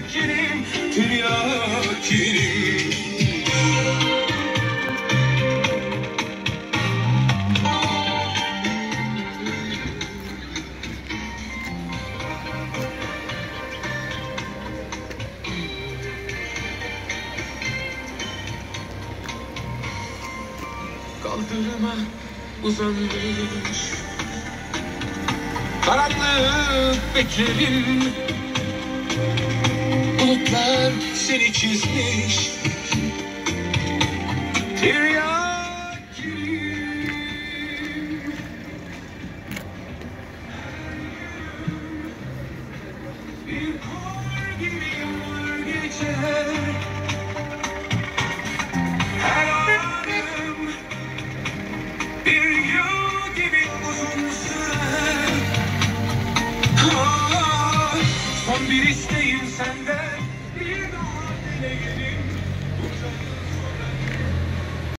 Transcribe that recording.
tiryakinim, tiryakinim. Kaldırıma uzanmış karanlık beklerim, bulutlar seni çizmiş, tiryakinim. Bir kor gibi yağar geçer